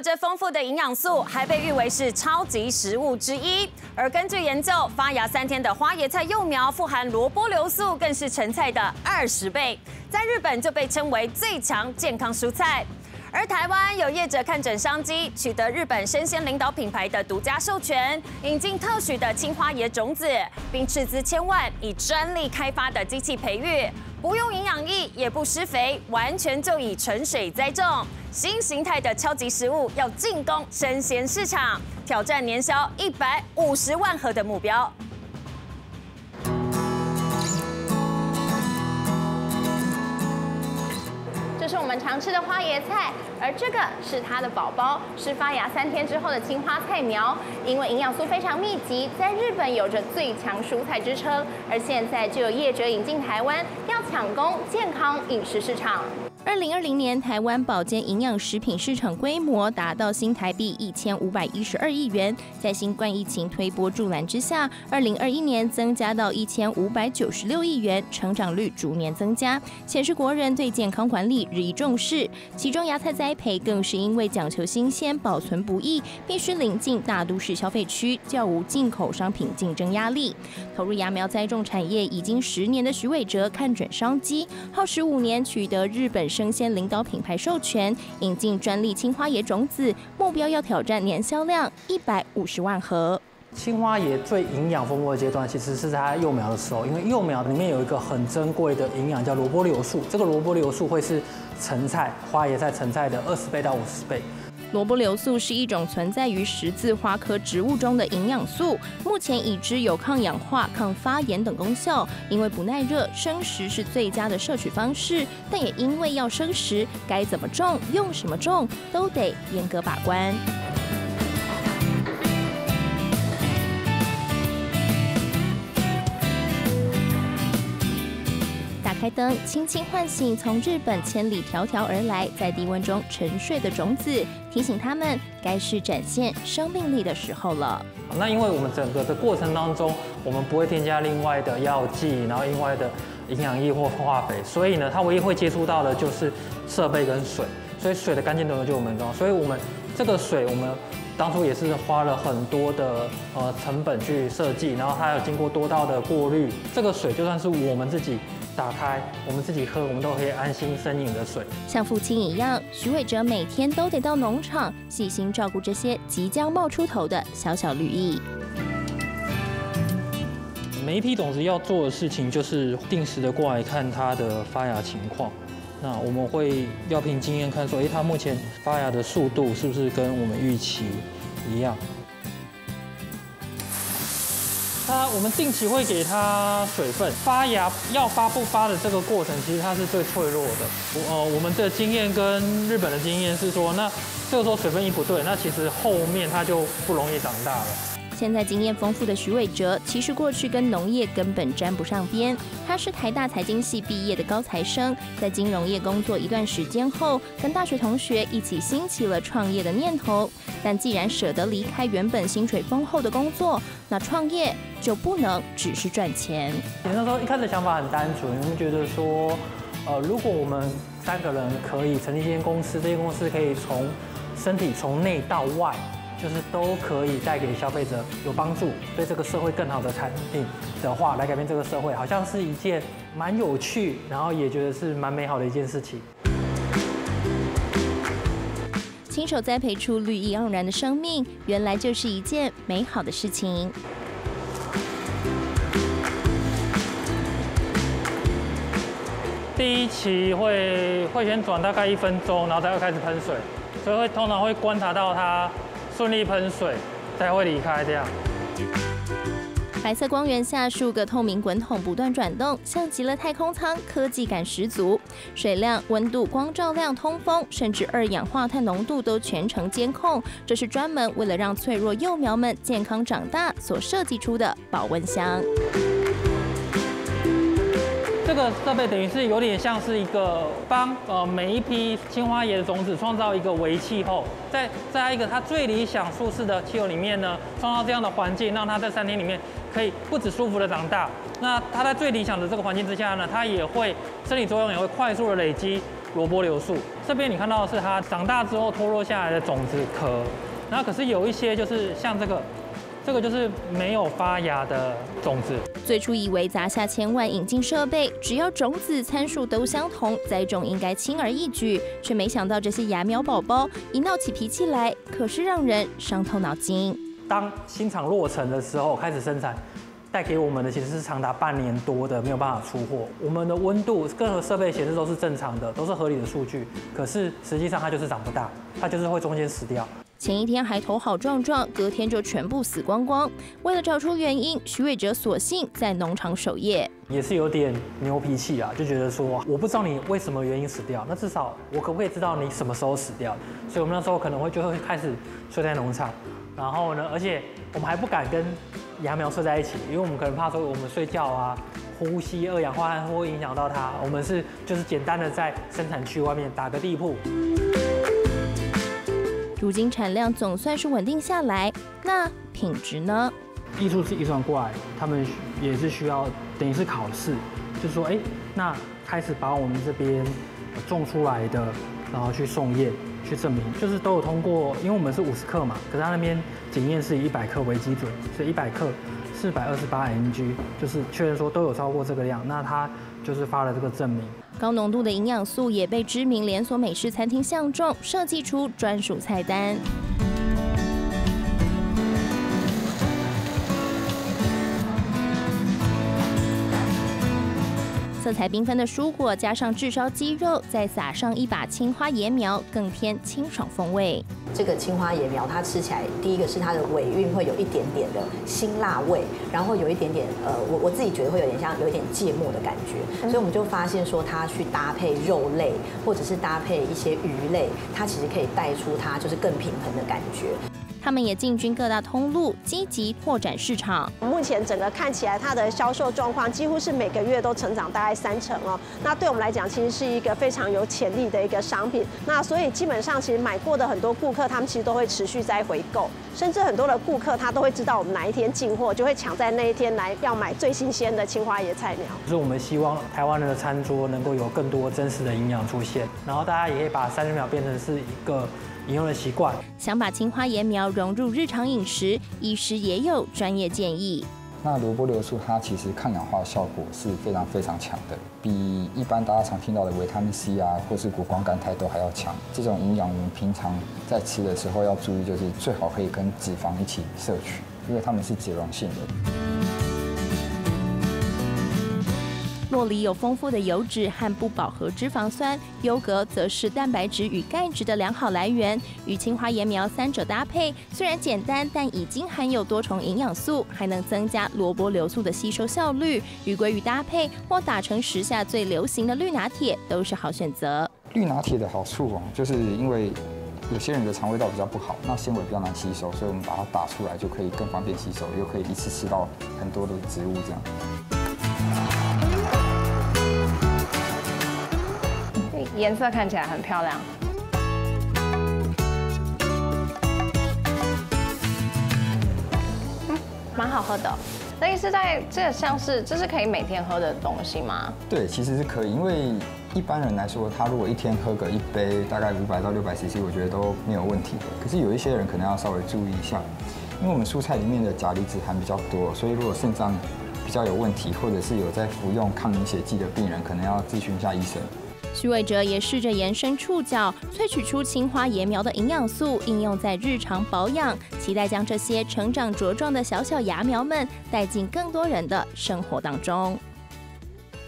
着丰富的营养素，还被誉为是超级食物之一。而根据研究，发芽3天的花椰菜幼苗富含萝卜硫素，更是成菜的20倍，在日本就被称为最强健康蔬菜。 而台湾有业者看准商机，取得日本生鲜领导品牌的独家授权，引进特许的青花椰种子，并斥资千万以专利开发的机器培育，不用营养液，也不施肥，完全就以纯水栽种。新形态的超级食物要进攻生鲜市场，挑战年销150万盒的目标。 这是我们常吃的花椰菜，而这个是它的宝宝，是发芽3天之后的青花菜苗。因为营养素非常密集，在日本有着最强蔬菜之称，而现在就有业者引进台湾，要抢攻健康饮食市场。 2020年，台湾保健营养食品市场规模达到新台币1512亿元。在新冠疫情推波助澜之下，2021年增加到1596亿元，成长率逐年增加，显示国人对健康管理日益重视。其中芽菜栽培更是因为讲求新鲜、保存不易，必须临近大都市消费区，较无进口商品竞争压力。投入芽苗栽种产业已经10年的徐伟哲看准商机，耗时5年取得日本 生鲜领导品牌授权，引进专利青花椰种子，目标要挑战年销量150万盒。 青花椰最营养丰富的阶段，其实是在它幼苗的时候，因为幼苗里面有一个很珍贵的营养叫萝卜硫素，这个萝卜硫素会是成菜花椰菜成菜的20倍到50倍。 萝卜硫素是一种存在于十字花科植物中的营养素，目前已知有抗氧化、抗发炎等功效。因为不耐热，生食是最佳的摄取方式，但也因为要生食，该怎么种、用什么种，都得严格把关。 开灯，轻轻唤醒从日本千里迢迢而来，在低温中沉睡的种子，提醒他们该是展现生命力的时候了。 那因为我们整个的过程当中，我们不会添加另外的药剂，然后另外的营养液或化肥，所以呢，它唯一会接触到的就是设备跟水，所以水的干净度就我们重要。所以我们这个水，我们当初也是花了很多的成本去设计，然后它有经过多道的过滤，这个水就算是我们自己 打开，我们自己喝，我们都可以安心生饮的水。 像父亲一样，徐伟哲每天都得到农场，细心照顾这些即将冒出头的小小绿意。 每一批种子要做的事情，就是定时的过来看它的发芽情况。那我们会要凭经验看说，它目前发芽的速度是不是跟我们预期一样？ 我们定期会给它水分，发芽要发不发的这个过程，其实它是最脆弱的。我们的经验跟日本的经验是说，那这个时候水分一不对，那其实后面它就不容易长大了。 现在经验丰富的徐伟哲，其实过去跟农业根本沾不上边。他是台大财经系毕业的高材生，在金融业工作一段时间后，跟大学同学一起兴起了创业的念头。但既然舍得离开原本薪水丰厚的工作，那创业就不能只是赚钱。 那时候一开始想法很单纯，我们觉得说，如果我们3个人可以成立一间公司，这间公司可以从身体从内到外， 就是都可以带给消费者有帮助，对这个社会更好的产品的话，来改变这个社会，好像是一件蛮有趣，然后也觉得是蛮美好的一件事情。 亲手栽培出绿意盎然的生命，原来就是一件美好的事情。 第一期会先转大概1分钟，然后才会开始喷水，所以通常会观察到它 顺利喷水才会离开，这样。 白色光源下，数个透明滚筒不断转动，像极了太空舱，科技感十足。水量、温度、光照量、通风，甚至2氧化碳浓度都全程监控。这是专门为了让脆弱幼苗们健康长大所设计出的保温箱。 这个设备等于是有点像是一个帮每一批青花椰的种子创造一个微气候，在一个它最理想舒适的气候里面呢，创造这样的环境，让它在3天里面可以不止舒服的长大。那它在最理想的这个环境之下呢，它也会生理作用也会快速的累积， 萝卜硫素。这边你看到的是它长大之后脱落下来的种子壳，然后可是有一些就是像这个就是没有发芽的种子。 最初以为砸下千万引进设备，只要种子参数都相同，栽种应该轻而易举，却没想到这些芽苗宝宝一闹起脾气来，可是让人伤透脑筋。 当新厂落成的时候，开始生产，带给我们的其实是长达半年多的没有办法出货。我们的温度，各个设备显示都是正常的，都是合理的数据，可是实际上它就是长不大，它就是会中间死掉。 前一天还头好壮壮，隔天就全部死光光。为了找出原因，许伟哲索性在农场守夜， 也是有点牛脾气啊，就觉得说我不知道你为什么原因死掉，那至少我可不可以知道你什么时候死掉？所以我们那时候可能就会开始睡在农场，然后呢，而且我们还不敢跟芽苗睡在一起，因为我们可能怕说我们睡觉啊，呼吸二氧化碳会影响到它。我们就是简单的在生产区外面打个地铺。 如今产量总算是稳定下来，那品质呢？ 艺术是遗传过来，他们也是需要等于是考试，就是说，那开始把我们这边种出来的，然后去送验，去证明，就是都有通过，因为我们是50克嘛，可是他那边检验是以100克为基准，所以100克428 mg， 就是确认说都有超过这个量，那他就是发了这个证明。 高浓度的营养素也被知名连锁美式餐厅相中，设计出专属菜单。色彩缤纷的蔬果加上炙烧鸡肉，再撒上一把青花椰苗，更添清爽风味。 这个青花椰苗，它吃起来，第一个是它的尾韵会有一点点的辛辣味，然后有一点点我自己觉得会有点像有一点芥末的感觉，所以我们就发现说，它去搭配肉类或者是搭配一些鱼类，它其实可以带出它就是更平衡的感觉。 他们也进军各大通路，积极拓展市场。 目前整个看起来，它的销售状况几乎是每个月都成长大概30%哦。那对我们来讲，其实是一个非常有潜力的一个商品。那所以基本上，其实买过的很多顾客，他们其实都会持续在回购，甚至很多的顾客他都会知道我们哪一天进货，就会抢在那一天来要买最新鲜的青花椰菜苗。 就是我们希望台湾人的餐桌能够有更多真实的营养出现，然后大家也可以把30秒变成是一个饮用的习惯。 想把青花椰苗融入日常饮食，医师也有专业建议。 那萝卜硫素它其实抗氧化效果是非常非常强的，比一般大家常听到的维他命 C 啊，或是谷胱甘肽都还要强。这种营养我们平常在吃的时候要注意，就是最好可以跟脂肪一起摄取，因为它们是脂溶性的。 酪梨有丰富的油脂和不饱和脂肪酸，优格则是蛋白质与钙质的良好来源。与青花椰苗三者搭配，虽然简单，但已经含有多重营养素，还能增加萝卜硫素的吸收效率。与鲑鱼搭配或打成时下最流行的绿拿铁都是好选择。 绿拿铁的好处哦，就是因为有些人的肠胃道比较不好，那纤维比较难吸收，所以我们把它打出来就可以更方便吸收，又可以一次吃到很多的植物这样。 颜色看起来很漂亮，蛮好喝的。所以是在这个像是这是可以每天喝的东西吗？ 对，其实是可以，因为一般人来说，他如果一天喝个1杯，大概500到600 cc， 我觉得都没有问题。可是有一些人可能要稍微注意一下，因为我们蔬菜里面的钾离子含比较多，所以如果肾脏比较有问题，或者是有在服用抗凝血剂的病人，可能要咨询一下医生。 许伟哲也试着延伸触角，萃取出青花椰苗的营养素，应用在日常保养，期待将这些成长茁壮的小小芽苗们带进更多人的生活当中。